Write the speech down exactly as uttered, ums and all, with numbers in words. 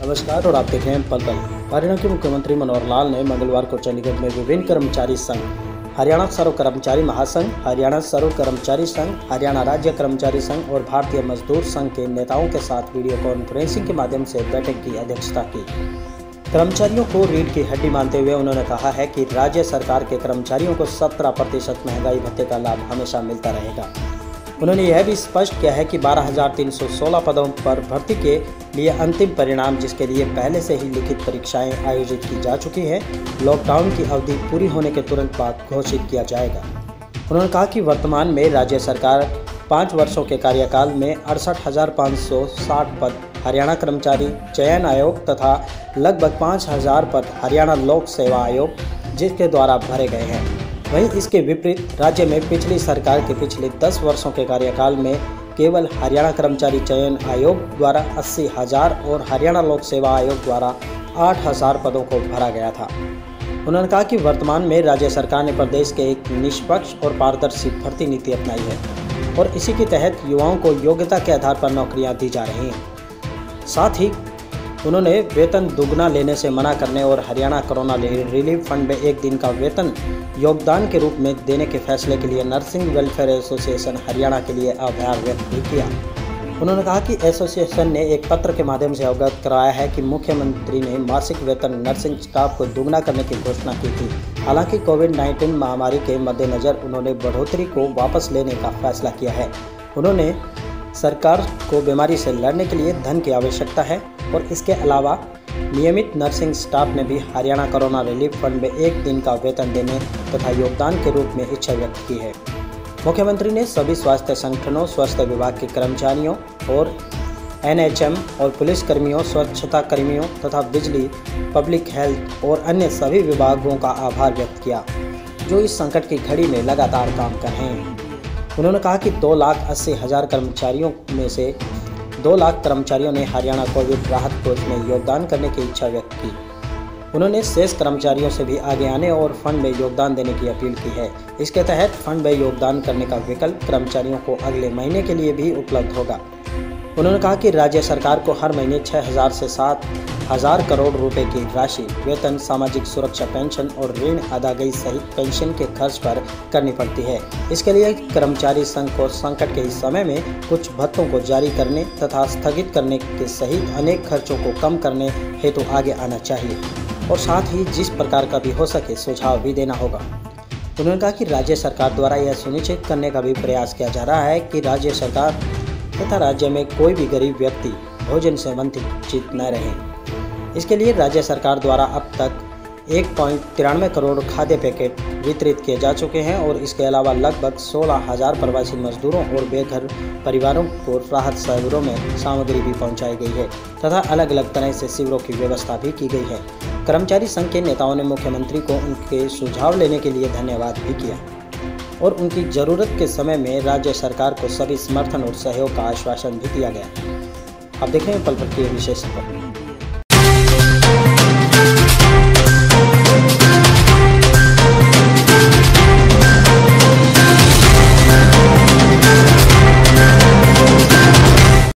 नमस्कार और आप देख रहे हैं पल पल। हरियाणा के मुख्यमंत्री मनोहर लाल ने मंगलवार को चंडीगढ़ में विभिन्न कर्मचारी संघ, हरियाणा सर्व कर्मचारी महासंघ, हरियाणा सर्व कर्मचारी संघ, हरियाणा राज्य कर्मचारी संघ और भारतीय मजदूर संघ के नेताओं के साथ वीडियो कॉन्फ्रेंसिंग के माध्यम से बैठक की अध्यक्षता की। कर्मचारियों को रीढ़ की हड्डी मानते हुए उन्होंने कहा है कि राज्य सरकार के कर्मचारियों को सत्रह प्रतिशत महंगाई भत्ते का लाभ हमेशा मिलता रहेगा। उन्होंने यह भी स्पष्ट किया है कि बारह हज़ार तीन सौ सोलह पदों पर भर्ती के लिए अंतिम परिणाम, जिसके लिए पहले से ही लिखित परीक्षाएं आयोजित की जा चुकी हैं, लॉकडाउन की अवधि पूरी होने के तुरंत बाद घोषित किया जाएगा। उन्होंने कहा कि वर्तमान में राज्य सरकार पाँच वर्षों के कार्यकाल में अड़सठ हज़ार पाँच सौ साठ पद हरियाणा कर्मचारी चयन आयोग तथा लगभग पाँच हज़ार पद हरियाणा लोक सेवा आयोग जिसके द्वारा भरे गए हैं। वहीं इसके विपरीत राज्य में पिछली सरकार के पिछले दस वर्षों के कार्यकाल में केवल हरियाणा कर्मचारी चयन आयोग द्वारा अस्सी हज़ार और हरियाणा लोक सेवा आयोग द्वारा आठ हज़ार पदों को भरा गया था। उन्होंने कहा कि वर्तमान में राज्य सरकार ने प्रदेश के एक निष्पक्ष और पारदर्शी भर्ती नीति अपनाई है और इसी के तहत युवाओं को योग्यता के आधार पर नौकरियां दी जा रही हैं। साथ ही उन्होंने वेतन दुगना लेने से मना करने और हरियाणा कोरोना रिलीफ फंड में एक दिन का वेतन योगदान के रूप में देने के फैसले के लिए नर्सिंग वेलफेयर एसोसिएशन हरियाणा के लिए आभार व्यक्त भी किया। उन्होंने कहा कि एसोसिएशन ने एक पत्र के माध्यम से अवगत कराया है कि मुख्यमंत्री ने मासिक वेतन नर्सिंग स्टाफ को दुगना करने की घोषणा की थी। हालांकि कोविड नाइन्टीन महामारी के मद्देनज़र उन्होंने बढ़ोतरी को वापस लेने का फैसला किया है। उन्होंने सरकार को बीमारी से लड़ने के लिए धन की आवश्यकता है और इसके अलावा नियमित नर्सिंग स्टाफ ने भी हरियाणा कोरोना रिलीफ फंड में एक दिन का वेतन देने तथा योगदान के रूप में इच्छा व्यक्त की है। मुख्यमंत्री ने सभी स्वास्थ्य संगठनों, स्वास्थ्य विभाग के कर्मचारियों और एन एच एम और पुलिस कर्मियों, स्वच्छता कर्मियों तथा बिजली, पब्लिक हेल्थ और अन्य सभी विभागों का आभार व्यक्त किया जो इस संकट की घड़ी में लगातार काम कर रहे हैं। उन्होंने कहा कि दो लाख अस्सी हज़ार कर्मचारियों में से दो लाख कर्मचारियों ने हरियाणा कोविड राहत कोष में योगदान करने की इच्छा व्यक्त की। उन्होंने शेष कर्मचारियों से भी आगे आने और फंड में योगदान देने की अपील की है। इसके तहत फंड में योगदान करने का विकल्प कर्मचारियों को अगले महीने के लिए भी उपलब्ध होगा। उन्होंने कहा कि राज्य सरकार को हर महीने छः हज़ार से सात हज़ार करोड़ रुपए की राशि वेतन, सामाजिक सुरक्षा पेंशन और ऋण अदायगी सहित पेंशन के खर्च पर करनी पड़ती है। इसके लिए कर्मचारी संघ को संकट के इस समय में कुछ भत्तों को जारी करने तथा स्थगित करने के सहित अनेक खर्चों को कम करने हेतु आगे आना चाहिए और साथ ही जिस प्रकार का भी हो सके सुझाव भी देना होगा। उन्होंने कहा कि राज्य सरकार द्वारा यह सुनिश्चित करने का भी प्रयास किया जा रहा है कि राज्य सरकार तथा राज्य में कोई भी गरीब व्यक्ति भोजन से वंचित न रहे। इसके लिए राज्य सरकार द्वारा अब तक एक पॉइंट तिरानवे करोड़ खाद्य पैकेट वितरित किए जा चुके हैं और इसके अलावा लगभग सोलह हज़ार प्रवासी मजदूरों और बेघर परिवारों को राहत शिविरों में सामग्री भी पहुंचाई गई है तथा अलग अलग तरह से शिविरों की व्यवस्था भी की गई है। कर्मचारी संघ के नेताओं ने मुख्यमंत्री को उनके सुझाव लेने के लिए धन्यवाद भी किया और उनकी जरूरत के समय में राज्य सरकार को सभी समर्थन और सहयोग का आश्वासन भी दिया गया। आप देख रहे हैं पल पल की विशेष रिपोर्ट।